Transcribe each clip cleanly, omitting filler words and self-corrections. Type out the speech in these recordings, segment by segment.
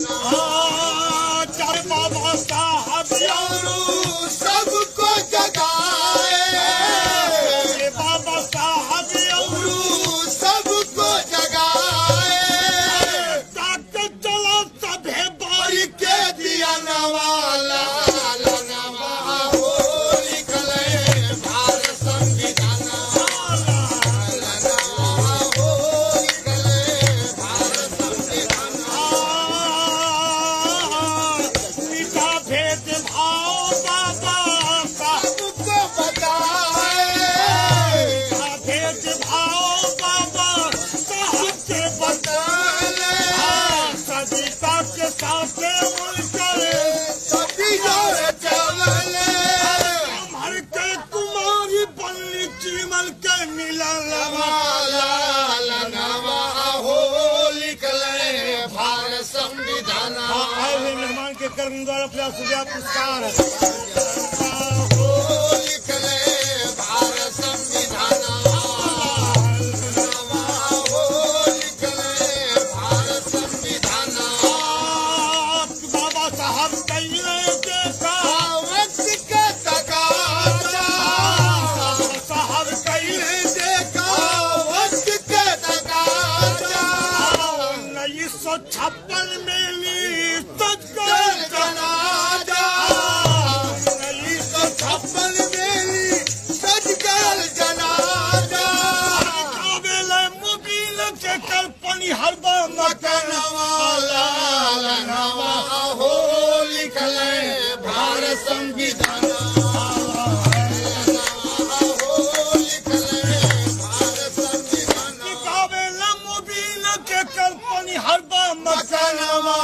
जब बाबा साहब सबको जगाए, बाबा साहब सबको जगाए, ताकत चलो सभे बारी के दिया नवाला नवा हो निकले भारत संविधान, नवा हो निकले भारत संविधान। मीठा भेद भाव बाबा सबको बताए, भेद भाव बाबा साहब के बताले सदिता के साथ मिलकर सभी जोर चले, हर के कुमारी बल्ली चीमल के मिलन नवा हो निकले भारत संविधान। आए हुए मेहमान के कर्म द्वारा अपना सुबह पुरस्कार हो निकले भारत संविधान, नवा हो निकले भारत संविधान। बाबा साहब कहिए देखा वक्त के तकाजा, साहब कहिए देखा वक्त के तकाजा, 1956 में ली सच जनाजा 1956 में सज गल जनाजा, मोबिल के कल्पनी हरबा नवा हो निकले भारत संविधान, नवा हो निकले भारत संविधान। मोबिल के कल्पनी हरबा नवा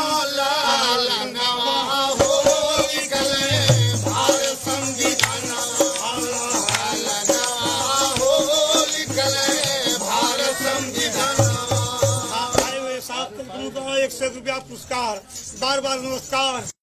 हो निकले भारत संविधान, नवा हो निकले भारत संविधान। आए हुए साथ ₹100 पुरस्कार, बार बार नमस्कार।